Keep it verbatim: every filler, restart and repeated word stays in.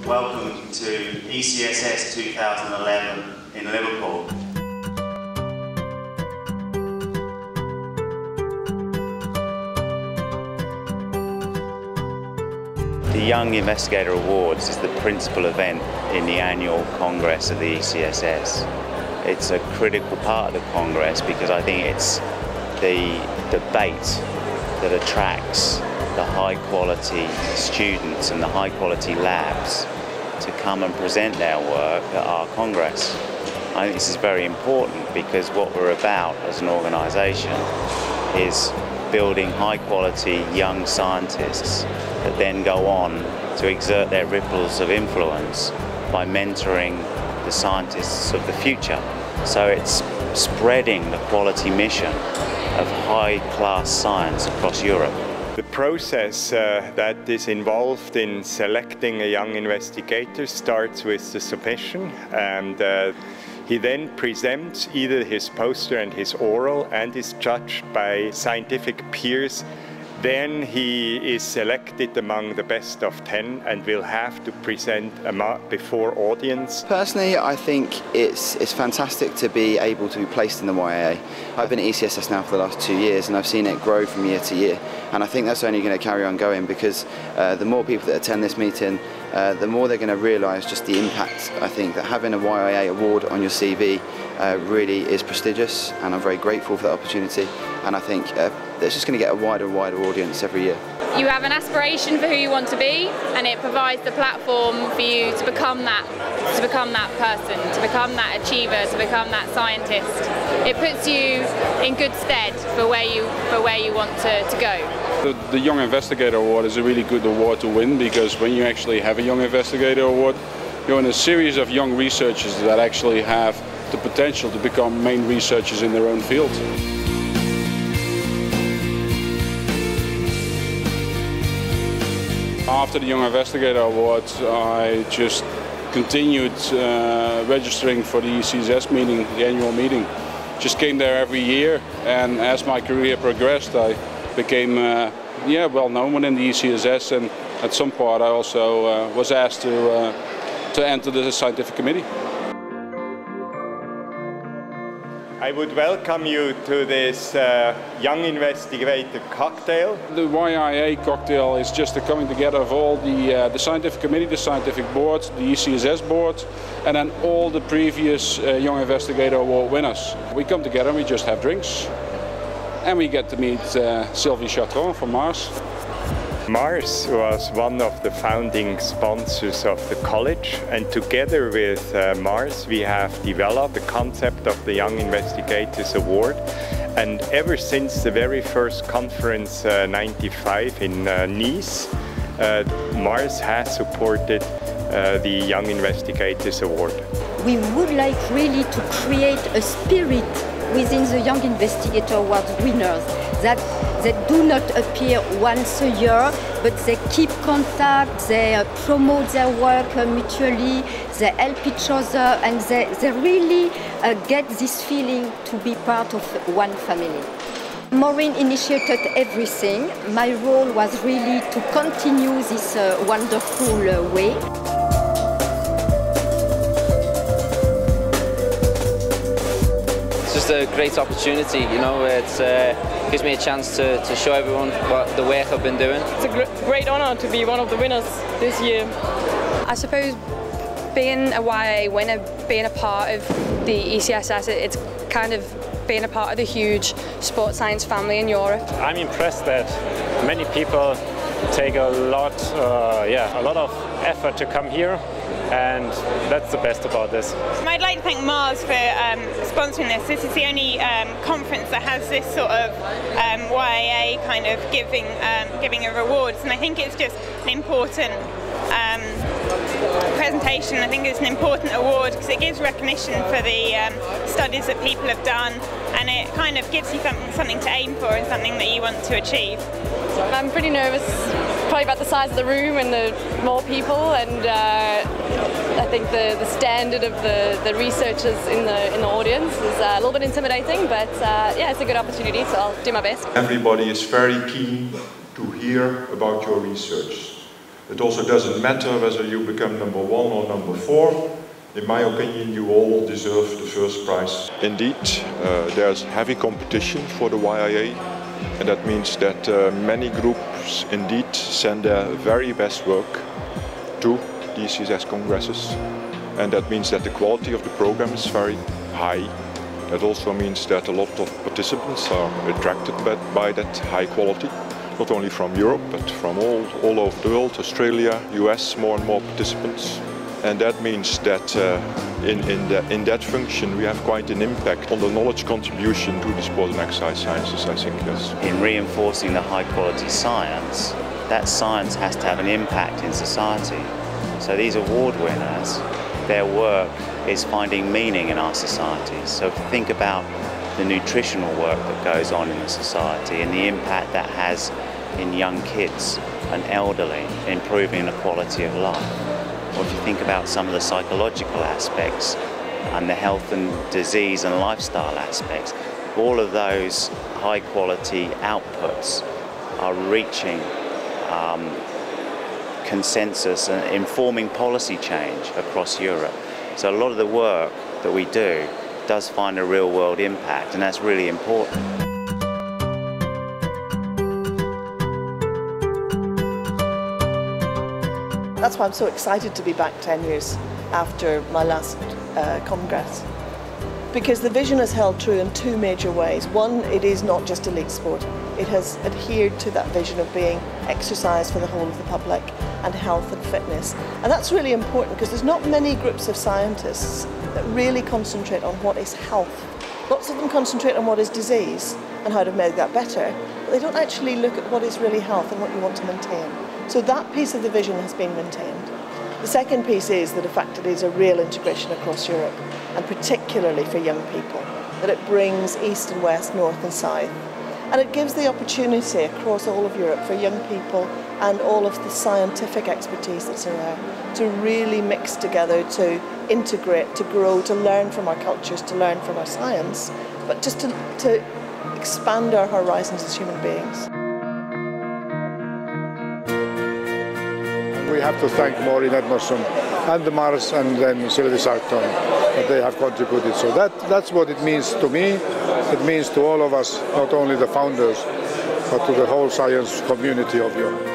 Welcome to E C S S two thousand eleven in Liverpool. The Young Investigator Awards is the principal event in the annual Congress of the E C S S. It's a critical part of the Congress because I think it's the debate that attracts the high quality students and the high quality labs to come and present their work at our Congress. I think this is very important because what we're about as an organisation is building high quality young scientists that then go on to exert their ripples of influence by mentoring the scientists of the future. So it's spreading the quality mission of high class science across Europe. The process uh, that is involved in selecting a young investigator starts with the submission, and uh, he then presents either his poster and his oral and is judged by scientific peers. Then he is selected among the best of ten and will have to present before audience. Personally, I think it's, it's fantastic to be able to be placed in the Y A A. I've been at E C S S now for the last two years and I've seen it grow from year to year. And I think that's only going to carry on going because uh, the more people that attend this meeting, uh, the more they're going to realise just the impact. I think that having a Y A A award on your C V uh, really is prestigious, and I'm very grateful for that opportunity. And I think uh, it's just going to get a wider and wider audience every year. You have an aspiration for who you want to be, and it provides the platform for you to become that, to become that person, to become that achiever, to become that scientist. It puts you in good stead for where you, for where you want to, to go. The, the Young Investigator Award is a really good award to win because when you actually have a Young Investigator Award, you're in a series of young researchers that actually have the potential to become main researchers in their own field. After the Young Investigator Award, I just continued uh, registering for the E C S S meeting, the annual meeting. Just came there every year, and as my career progressed, I became uh, yeah, well known within the E C S S, and at some point I also uh, was asked to, uh, to enter the scientific committee. I would welcome you to this uh, Young Investigator cocktail. The Y I A cocktail is just the coming together of all the, uh, the scientific committee, the scientific board, the E C S S board, and then all the previous uh, Young Investigator Award winners. We come together and we just have drinks. And we get to meet uh, Sylvie Chatron from Mars. Mars was one of the founding sponsors of the college, and together with uh, Mars we have developed the concept of the Young Investigators Award. And ever since the very first conference, uh, ninety-five in uh, Nice, uh, Mars has supported uh, the Young Investigators Award. We would like really to create a spirit within the Young Investigator Award winners that they do not appear once a year, but they keep contact, they uh, promote their work uh, mutually, they help each other, and they, they really uh, get this feeling to be part of one family. Maureen initiated everything. My role was really to continue this uh, wonderful uh, way. It's just a great opportunity, you know. It uh, gives me a chance to, to show everyone what the work I've been doing. It's a gr great honour to be one of the winners this year. I suppose being a Y A A winner, being a part of the E C S S, it's kind of being a part of the huge sports science family in Europe. I'm impressed that many people take a lot, uh, yeah, a lot of effort to come here. And that's the best about this. I'd like to thank Mars for um, sponsoring this. This is the only um, conference that has this sort of um, Y A A kind of giving um, giving of awards, and I think it's just an important um, presentation. I think it's an important award because it gives recognition for the um, studies that people have done, and it kind of gives you something to aim for and something that you want to achieve. I'm pretty nervous, probably about the size of the room and the more people, and uh, I think the, the standard of the, the researchers in the in the audience is uh, a little bit intimidating, but uh, yeah, it's a good opportunity, so I'll do my best. Everybody is very keen to hear about your research. It also doesn't matter whether you become number one or number four. In my opinion, you all deserve the first prize. Indeed, uh, there's heavy competition for the Y I A, and that means that uh, many groups indeed send their very best work to the E C S S congresses, and that means that the quality of the program is very high. That also means that a lot of participants are attracted by, by that high quality, not only from Europe, but from all, all over the world, Australia, U S, more and more participants. And that means that uh, in, in, the, in that function we have quite an impact on the knowledge contribution to the sport and exercise sciences, I think, yes. In reinforcing the high quality science, that science has to have an impact in society. So these award winners, their work is finding meaning in our societies. So think about the nutritional work that goes on in the society and the impact that has in young kids and elderly, improving the quality of life. Or if you think about some of the psychological aspects and the health and disease and lifestyle aspects, all of those high quality outputs are reaching um, consensus and informing policy change across Europe. So a lot of the work that we do does find a real world impact, and that's really important. That's why I'm so excited to be back ten years after my last uh, Congress. Because the vision has held true in two major ways. One, it is not just elite sport. It has adhered to that vision of being exercise for the whole of the public and health and fitness. And that's really important because there's not many groups of scientists that really concentrate on what is health. Lots of them concentrate on what is disease and how to make that better, but they don't actually look at what is really health and what you want to maintain. So that piece of the vision has been maintained. The second piece is that in fact it is a real integration across Europe, and particularly for young people, that it brings east and west, north and south. And it gives the opportunity across all of Europe for young people and all of the scientific expertise that's there to really mix together, to integrate, to grow, to learn from our cultures, to learn from our science, but just to, to expand our horizons as human beings. We have to thank Maureen Edmondson and the Mars and then Sylvie Sarton that they have contributed. So that, that's what it means to me. It means to all of us, not only the founders, but to the whole science community of Europe.